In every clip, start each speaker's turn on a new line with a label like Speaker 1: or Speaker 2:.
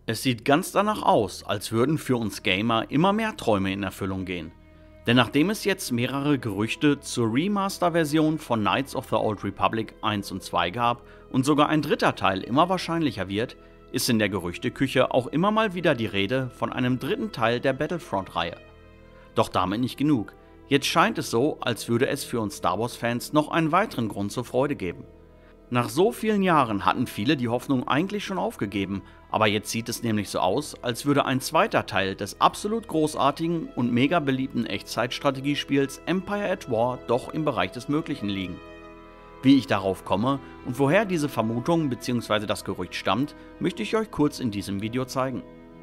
Speaker 1: Es sieht ganz danach aus, als würden für uns Gamer immer mehr Träume in Erfüllung gehen. Denn nachdem es jetzt mehrere Gerüchte zur Remaster-Version von Knights of the Old Republic 1 und 2 gab und sogar ein dritter Teil immer wahrscheinlicher wird, ist in der Gerüchteküche auch immer mal wieder die Rede von einem dritten Teil der Battlefront-Reihe. Doch damit nicht genug. Jetzt scheint es so, als würde es für uns Star Wars-Fans noch einen weiteren Grund zur Freude geben. Nach so vielen Jahren hatten viele die Hoffnung eigentlich schon aufgegeben, aber jetzt sieht es nämlich so aus, als würde ein zweiter Teil des absolut großartigen und mega beliebten Echtzeitstrategiespiels Empire at War doch im Bereich des Möglichen liegen. Wie ich darauf komme und woher diese Vermutung bzw. das Gerücht stammt, möchte ich euch kurz in diesem Video zeigen.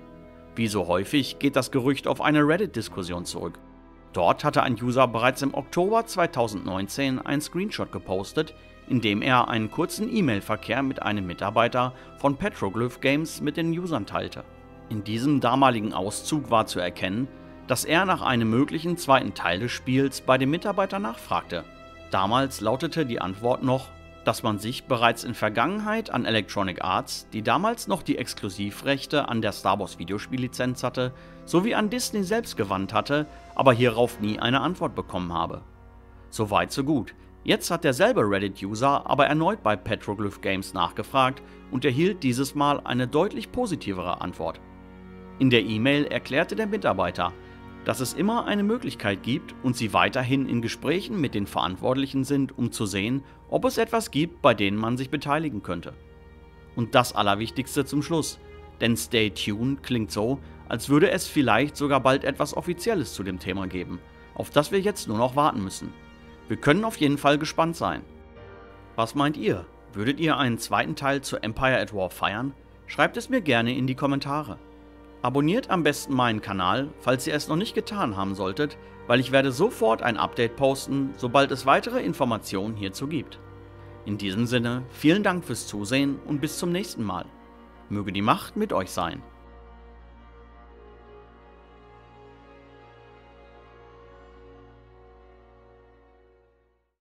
Speaker 1: Wie so häufig geht das Gerücht auf eine Reddit-Diskussion zurück. Dort hatte ein User bereits im Oktober 2019 einen Screenshot gepostet, in dem er einen kurzen E-Mail-Verkehr mit einem Mitarbeiter von Petroglyph Games mit den Usern teilte. In diesem damaligen Auszug war zu erkennen, dass er nach einem möglichen zweiten Teil des Spiels bei dem Mitarbeiter nachfragte. Damals lautete die Antwort noch, dass man sich bereits in Vergangenheit an Electronic Arts, die damals noch die Exklusivrechte an der Star Wars Videospiellizenz hatte, sowie an Disney selbst gewandt hatte, aber hierauf nie eine Antwort bekommen habe. Soweit so gut. Jetzt hat derselbe Reddit-User aber erneut bei Petroglyph Games nachgefragt und erhielt dieses Mal eine deutlich positivere Antwort. In der E-Mail erklärte der Mitarbeiter, dass es immer eine Möglichkeit gibt und sie weiterhin in Gesprächen mit den Verantwortlichen sind, um zu sehen, ob es etwas gibt, bei denen man sich beteiligen könnte. Und das Allerwichtigste zum Schluss, denn Stay Tuned klingt so, als würde es vielleicht sogar bald etwas Offizielles zu dem Thema geben, auf das wir jetzt nur noch warten müssen. Wir können auf jeden Fall gespannt sein. Was meint ihr? Würdet ihr einen zweiten Teil zu Empire at War feiern? Schreibt es mir gerne in die Kommentare. Abonniert am besten meinen Kanal, falls ihr es noch nicht getan haben solltet, weil ich werde sofort ein Update posten, sobald es weitere Informationen hierzu gibt. In diesem Sinne, vielen Dank fürs Zusehen und bis zum nächsten Mal. Möge die Macht mit euch sein.